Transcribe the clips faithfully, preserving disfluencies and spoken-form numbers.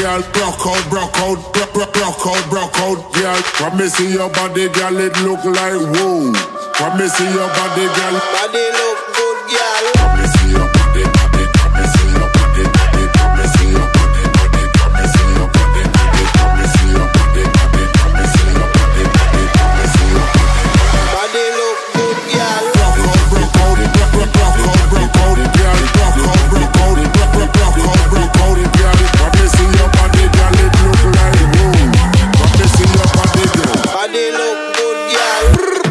girl. Broke out, broke out, broke, broke, broke out, broke out, girl. When me see your body, girl, it look like whoa. When me see your body, girl, body look good, girl. When me see your body, body, when me see your body, body, when me see your body, body, when me see your body, body, when me see your body, body, when me see your body, body, when me see your body, body look good, girl. Broke out, broke out, broke, broke, broke out, broke out, girl. Broke out, broke out, broke, broke, broke out, broke out, girl. When me see your body, girl, it look like whoa. When me see your body, girl, body look good, girl.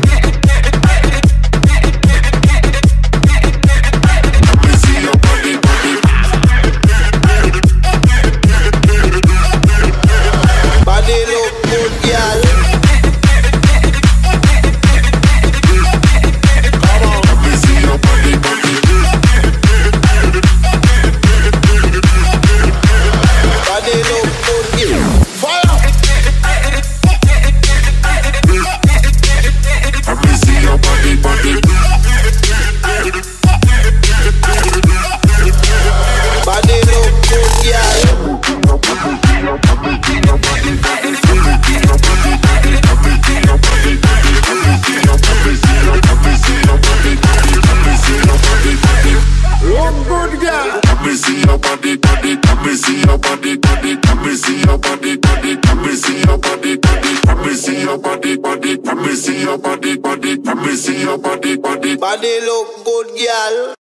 Body look good, girl.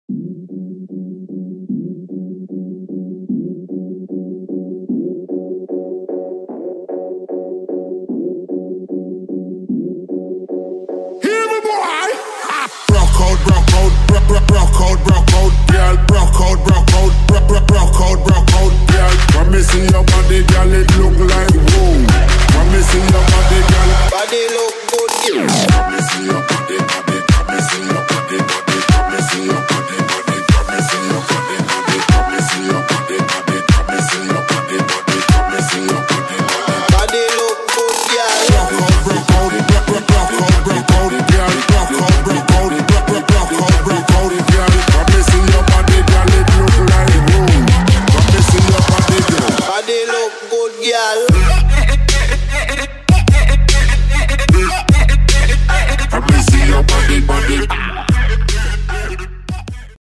hear me, boy. Broke out, broke out, broke, broke, broke out, broke out, girl. Broke out, broke out, broke, broke, broke out, broke out, girl. When me see your body, girl, it look like whoa. When me see your